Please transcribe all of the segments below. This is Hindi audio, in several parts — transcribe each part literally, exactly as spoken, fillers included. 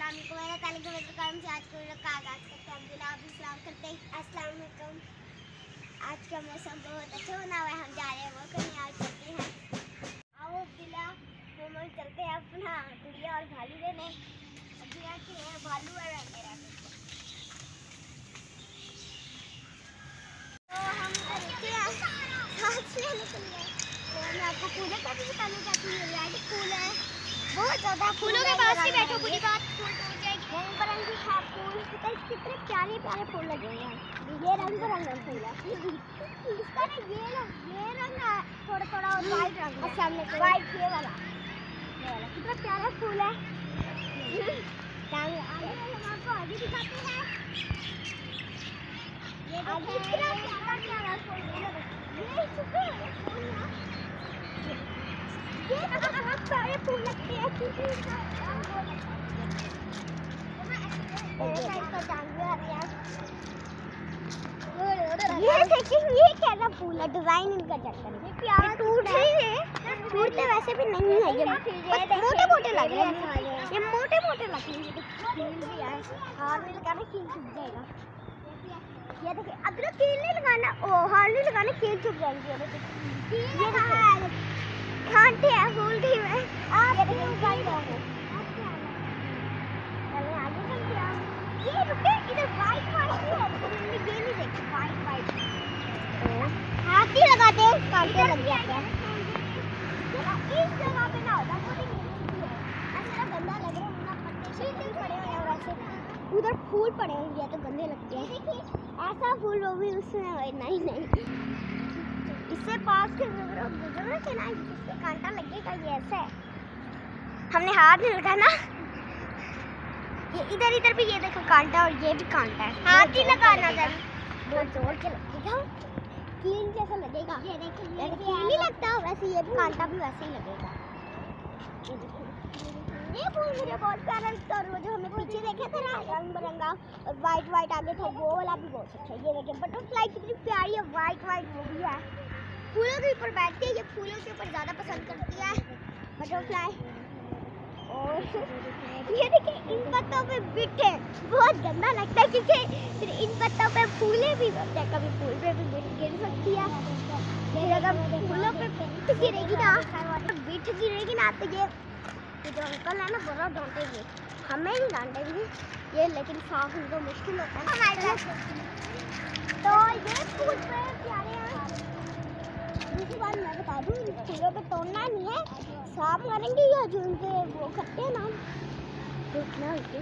अस्सलाम वालेकुम। मेरा तालिक काम से आज को का आगाज करते हैं। अब्दुल्ला आप इस्लाम करते हैं। अस्सलाम वालेकुम। आज का मौसम बहुत अच्छा बना हुआ है। हम जा रहे हैं वो करने आज चलते हैं। आओ अब्दुल्ला हम लोग चलते हैं अपना गुड़िया और भालू लेने। अब्दुल्ला के भालू है मेरा। तो हम चलते हैं सांस लेने के लिए। तो मैं आपको फूलों का भी बताना चाहती हूँ। रेड फूल है बहुत ज़्यादा। फूलों के पास ही बैठो पूरी बात फूल टूट जाएगी। रंग बिरंगी फूल कितने प्यारे प्यारे फूल लगे हैं। ये रंग बिरंगा फूल है। इसका ना ये ये रंग है थोड़ा थोड़ा वाइट रंग है। सामने वाइट ये वाला ये वाला कितना प्यारा फूल है। आगे हम आपको आगे दिखाते हैं। ये आगे कितना प्यारा प्यारा फूल है। ये सुबह फूल है। ये बहुत सारे फूल लगते हैं। ये देखिए ये कैसा फूल है। डिजाइन इनका चक्कर है। प्यारा टूट ही है। टूटते वैसे भी नहीं है। ये मोटे मोटे लग रहे हैं। ये मोटे मोटे लग रहे हैं। हार में लगाना कील छुप जाएगा। ये देखिए अगर कील नहीं लगाना ओ हार नहीं लगाना कील छुप जाएगी। ये कांटे हैं फूल की में। आप ये देखिए कांटे हैं। चलो आगे चलते हैं। ये रुके इधर वाइट वाइट है। तुमने ये नहीं देखी वाइट वाइट। हाथी लगाते हैं कांटे लग जाते हैं। इस जगह पे ना होता थोड़ी नीचे है। ऐसा गंदा लग रहा है। ना पत्ते से पड़े हुए हैं वैसे उधर फूल पड़े हुए हैं तो गंदे लगते हैं। देखिए ऐसा फूल वो भी उसमें नहीं नहीं इससे पास के गुजरने से ना इससे कांटा लगेगा। ये ऐसा है। हमने हाथ नहीं लगाना। ये इधर इधर भी ये देखो कांटा और ये भी कांटा है। हाथ ही लगाना जब बहुत जोर के लगेगा। कील जैसा लगेगा। ये देखो ये कील नहीं लगता वैसे ये भी कांटा भी वैसे ही लगेगा। ये देखो ये फूल मुझे बहुत प्यारा लगता है। और वो जो हमें पीछे देखे थे ना रंग बिरंगा और वाइट वाइट आगे था वो वाला भी बहुत अच्छा है। ये देखिए बटरफ्लाई कितनी प्यारी है। वाइट वाइट वो भी है। फूलों के ऊपर बैठती है। ये फूलों के ऊपर ज़्यादा पसंद करती है बटरफ्लाई। और ये देखिए इन पत्तों पे बिट है। बहुत गंदा लगता है क्योंकि फिर इन पत्तों पे फूलें भी बनते हैं। कभी फूल पे भी बिट गिर सकती है। ये अगर फूलों पे बिट गिरेगी ना बिट गिरेगी ना तो ये ये जो अंकल है ना बड़ा डांटेंगे। हमें नहीं डांटेंगे ये लेकिन साफ उनको मुश्किल होता है हमारे साथ। तो ये फूल पे प्यारे हैं। दूसरी बात मैं बता दूँ इन फूलों पे तोड़ना नहीं है। साफ मारेंगे या जो उनके वो करते हैं ना रुकना उनके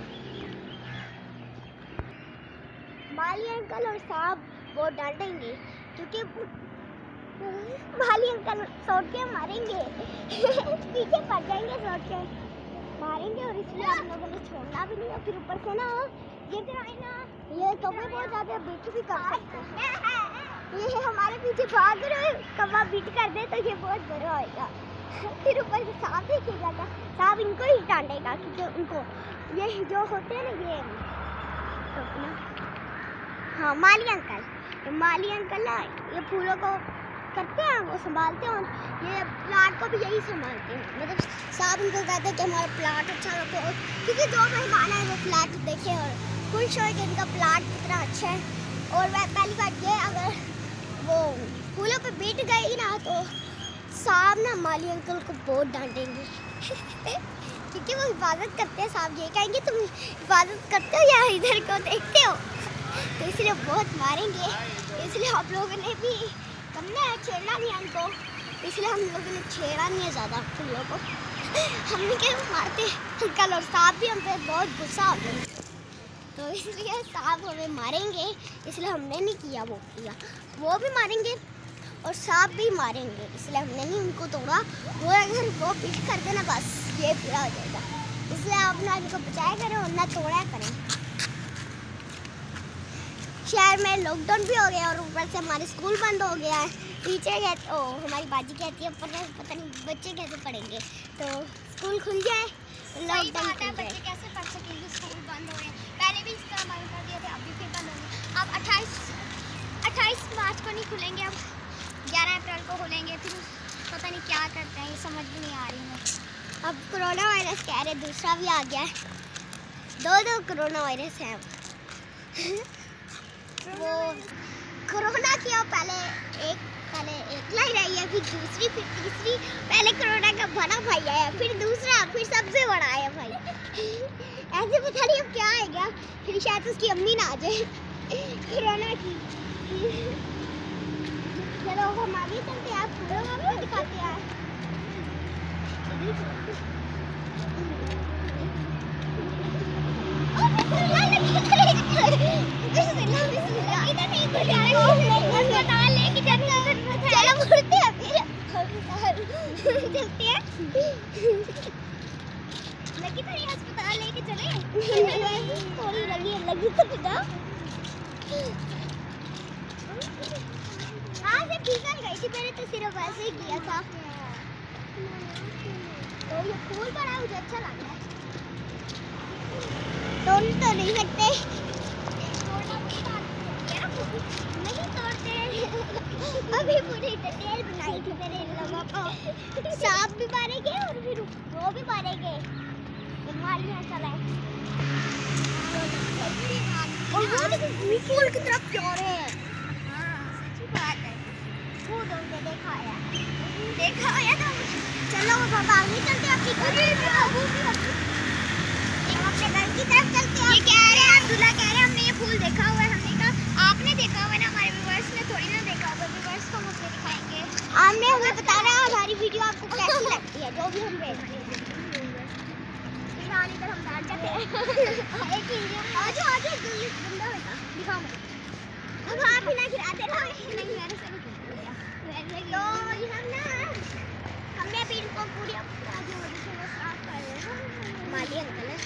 माली अंकल और साहब वो डांटेंगे क्योंकि माली अंकल सोट के मारेंगे। पीछे पड़ जाएंगे सोट के मारेंगे। और इसलिए आप लोगों ने छोड़ना भी नहीं है। फिर ऊपर से ना ये फिर आए ना ये कौवे बहुत ज़्यादा बीट भी कर सकते हैं। ये हमारे पीछे भाग रहे कौवा बीट कर दे तो ये बहुत बुरा होएगा। फिर ऊपर से सांप देखिएगा था सांप इनको ही डांटेगा क्योंकि उनको ये जो होते हैं ना ये तो हाँ माली अंकल माली अंकल ना ये फूलों को करते हैं वो संभालते हैं। और ये प्लाट को भी यही संभालते हैं। मतलब साहब उनको कहते हैं कि हमारा प्लाट अच्छा रखो क्योंकि जो मेहमान है वो प्लाट देखे और खुश हो कि इनका प्लाट कितना अच्छा है। और वह पहली बात ये अगर वो फूलों पे बीट गई ना तो साहब ना माली अंकल को बहुत डांटेंगे क्योंकि वो हिफाजत करते हैं। साहब ये कहेंगे तुम हिफाजत करते हो या इधर को देखते हो तो इसलिए बहुत मारेंगे। इसलिए आप लोगों ने भी करना है छेड़ना नहीं है उनको। इसलिए हम लोगों ने छेड़ा नहीं है ज़्यादा फूलों को। हमने क्या मारते अंकल और साहब भी हम पे बहुत गुस्सा हो गए तो इसलिए साहब हमें मारेंगे। इसलिए हमने नहीं किया वो किया वो भी मारेंगे और सांप भी मारेंगे। इसलिए हमने नहीं उनको तोड़ा। वो अगर वो पिट कर देना बस ये पूरा हो जाएगा। इसलिए आप ना इनको बचाया करें और ना तोड़ा करें। शहर में लॉकडाउन भी हो गया और ऊपर से हमारे स्कूल बंद हो गया है। टीचर कहते ओ हमारी बाजी कहती है पर पता नहीं बच्चे कैसे पढ़ेंगे। तो स्कूल खुल जाए लॉकडाउन खुल जाए। बच्चे कैसे पढ़ सकेंगे स्कूल बंद हो रहे हैं। पहले भी इसका बंद कर दिया था अभी फिर बंद हो गया। अब अट्ठाईस अट्ठाईस मार्च को नहीं खुलेंगे। अब ग्यारह अप्रैल को खोलेंगे। फिर पता नहीं क्या करते हैं ये समझ भी नहीं आ रही है। अब कोरोना वायरस कह रहे दूसरा भी आ गया है। दो दो कोरोना वायरस है। वो कोरोना की और पहले एक पहले एक लाइन आई है, फिर दूसरी, फिर तीसरी। पहले कोरोना का बड़ा भाई आया, फिर दूसरा, फिर सबसे बड़ा आया भाई। ऐसे पता नहीं अब क्या आएगा, फिर शायद उसकी अम्मी ना आ जाए कोरोना की। चलो हम आगे चलते हैं, आप फूलों आपको दिखाते हैं। चलो मुड़ते हैं फिर चलते हैं। लगी तो नहीं अस्पताल लेके चले? थोड़ी लगी लगी तो पिता। हाँ से भीगन गई थी, मैंने तो सिर्फ ऐसे ही किया था। तो ये फूल पड़ा मुझे अच्छा लग रहा है। तोड़ तो नहीं सकते, नहीं तोड़ते। अभी पूरी डिटेल बनाई थी मैंने इन लोगों को। सांप भी मारेंगे और फिर वो भी मारेंगे। बीमारियां चलाए और वो देखो फूल की तरफ जा रहे हैं। हाँ सच्ची बात है, खुद हमने देखा है, देखा है ना। चलो बाबा आगे चलते हैं, आपकी घर अपने घर की तरफ चलते हैं। ये कह रहे हैं अब्दुल्ला कह रहे हैं हमने ये फूल देखा हुआ है। हमने कहा आपने देखा हुआ है ना, हमारे व्यूअर्स ने थोड़ी ना देखा होगा। व्यूअर्स को हम अपने दिखाएंगे। आपने हमें बताना हमारी वीडियो आपको कैसी लगती है, जो भी हम भेजते हैं। इधर हम बैठ जाते हैं। एक आजो आजो बंदा बेटा दिखाओ मुझे। अब आप ही ना गिराते रहो, नहीं मेरे से नहीं। तो हम ना हमने अभी इनको पूरी आगे वो साफ कर रहे हैं। माली अंकल है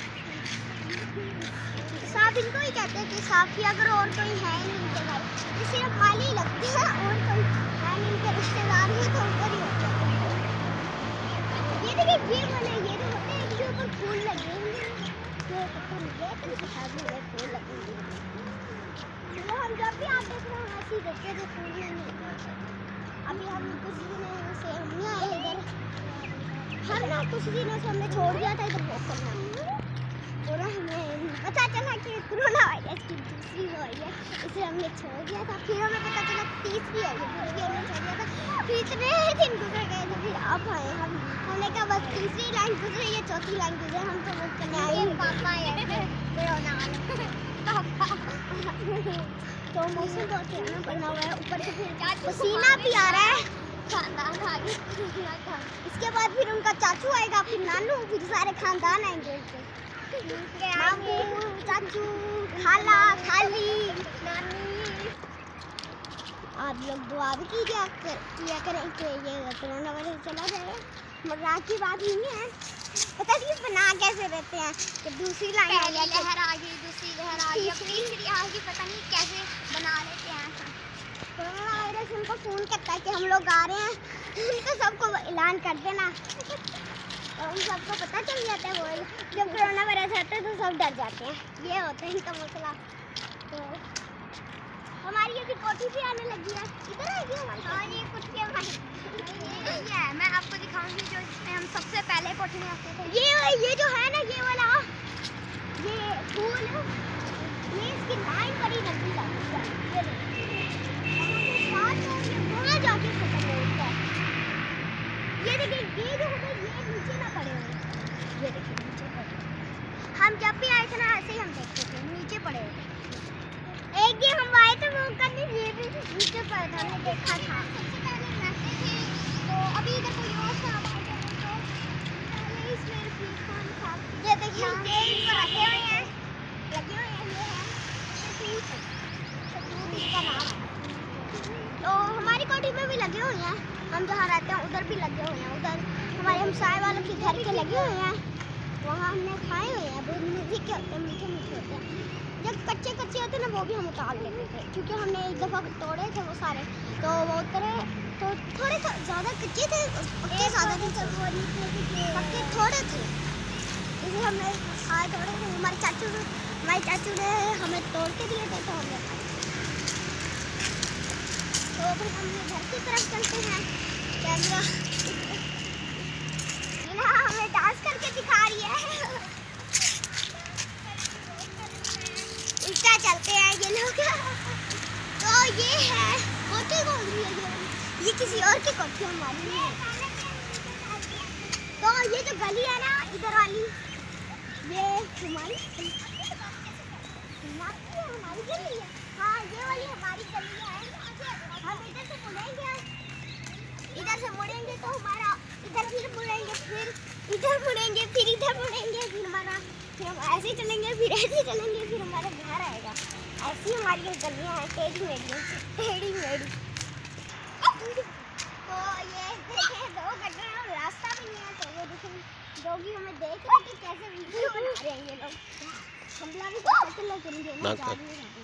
साफ, इनको ही कहते हैं कि साफ ही। अगर और कोई है नहीं इनके घर, तो सिर्फ माली लगते हैं, और कोई है नहीं इनके रिश्तेदार हैं तो उधर ही होते हैं। ये देखिए ये वाले ये जो होते हैं इनके ऊपर फूल लगे होंगे, जो पत्थर लगे तो इसके साथ में फूल लगे होंगे। चलो हम जब भी आते थे हम ऐसे ही देखते थे फूल नहीं। अभी हम कुछ दिनों से हम नहीं आए इधर, हम ना कुछ दिनों से हमने छोड़ दिया था इधर वॉक करना। और हमें पता चला कि कोरोना वायरस की दूसरी हो रही है, इसलिए हमने छोड़ दिया था। फिर हमें पता चला तीसरी है, फिर भी हमने छोड़ दिया था। फिर इतने दिन गुजर गए तो फिर अब आए हम। हमने कहा बस तीसरी लाइन गुजरे, ये चौथी लाइन गुजरे, हम तो बस करने आए। पापा है कोरोना तो मौसम बहुत ठंडा पड़ना हुआ है, ऊपर से फिर पसीना भी आ रहा है। खानदान आगे इसके बाद फिर उनका चाचू आएगा, फिर नानू, फिर सारे खानदान आएंगे उनके। मामू, चाचू, खाला, खाली, नानी। आप लोग दुआ भी कीजिए किया करें कि ये कोरोना वायरस चला जाए। मजाक की बात नहीं है, पता नहीं बना कैसे रहते हैं कि दूसरी लाइन पहली लहर आ गई, दूसरी लहर आ गई, तीसरी आ गई, पता नहीं कैसे बना लेते हैं। कोरोना वायरस उनको फ़ोन करता है कि हम लोग आ रहे हैं, उनको सबको ऐलान कर देना और उन सबको पता चल जाता है। वो जब कोरोना वायरस आता है तो सब डर जाते हैं, ये होता है इनका मसला। तो हमारी अभी कोठी भी आने लगी है, इधर आएगी हमारी। हाँ ये कोठी हमारी ये है, मैं आपको दिखाऊंगी जो इसमें हम सबसे पहले कोठी में आते थे। ये ये जो है ना ये वाला ये फूल, ये इसकी लाइन बड़ी लंबी लगती है, वहाँ जाके खत्म होता है। ये देखिए ये जो होता है ये नीचे ना पड़े हुए, ये देखिए नीचे पड़े। हम जब भी आए थे ना ऐसे ही हम देखते थे नीचे पड़े हुए। एक दिन हम आए थे वो करने, ये भी नीचे पड़ा था, हमने देखा था। सबसे पहले रहते थे तो अभी इधर कोई और था, तो पहले इसमें रफीक खान था। ये देखिए ये रखे हुए हैं, लगे हुए हैं, ये है शतूत, शतूत इसका नाम है। तो हमारी कोठी में भी लगे हुए हैं, हम जहाँ रहते हैं उधर भी लगे हुए हैं। उधर हमारे हमसाए वालों के घर के लगे हुए हैं, वहाँ हमने खाए हुए हैं। बहुत मीठे के होते हैं, मीठे मीठे होते हैं। जब कच्चे कच्चे होते ना वो भी हम उतार लेते थे, क्योंकि हमने एक दफ़ा तोड़े थे वो सारे, तो वो उतरे तो थोड़े ज़्यादा कच्चे थे, पक्के ज़्यादा पक्के थोड़े थे, इसलिए हमने खाए थोड़े थे। हमारे चाचू हमारे चाचू ने हमें तोड़ के दिए थे तो हमने खाए। तो फिर हम घर की तरफ चलते हैं। कैमरा हमें डांस करके दिखा रही है। चलते हैं ये लोग। तो ये है कोठी कौन सी है ये ये किसी और की कोठी हमारी नहीं है। तो ये जो गली है ना इधर वाली ये हमारी हमारी गली है। हाँ ये वाली हमारी गली है। हम इधर से मुड़ेंगे इधर से मुड़ेंगे तो हमारा इधर फिर मुड़ेंगे फिर इधर मुड़ेंगे फिर इधर मुड़ेंगे फिर हमारा फिर हम ऐसे ही चलेंगे फिर ऐसे ही चलेंगे फिर हमारा घर आएगा। ऐसी हमारी गलियाँ हैं टेढ़ी मेढ़ी टेढ़ी मेढ़ी। तो ये देखें दो गड्ढे और रास्ता भी नहीं है। तो ये देखें जोगी हमें देख रहे कि कैसे वीडियो बना रहे हैं ये लोग। हमला भी कर सकते लेकिन ये ना जान नहीं सकते।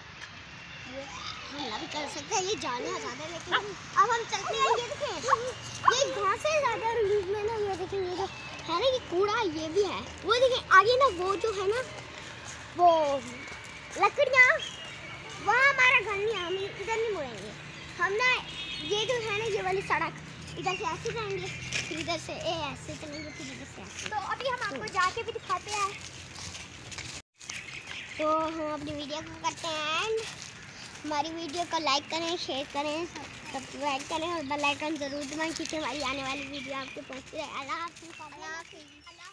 हमला भी कर सकते हैं ये जाने ज़्यादा लेकिन अब हम चलते हैं। ये देखें ये घास है ज़्यादा रिलीज में ना। ये देखें ये जो है ना ये कूड़ा ये भी है। वो देखें आगे ना वो जो है ना वो लकड़ियाँ वहाँ हमारा घर नहीं है। हम इधर नहीं मुड़ेंगे। हम ना ये जो है ना ये वाली सड़क इधर से ऐसे जाएंगे फिर इधर से ए ऐसे चलेंगे फिर इधर से ऐसे। तो अभी हम आपको जाके भी दिखाते हैं। तो हम अपनी वीडियो को करते हैं एंड हमारी वीडियो को लाइक करें शेयर करें सब्सक्राइब करें और बेल आइकन जरूर दबाएं क्योंकि हमारी आने वाली वीडियो आपको पहुंचती रहे। अल्लाह हाफ़िज़।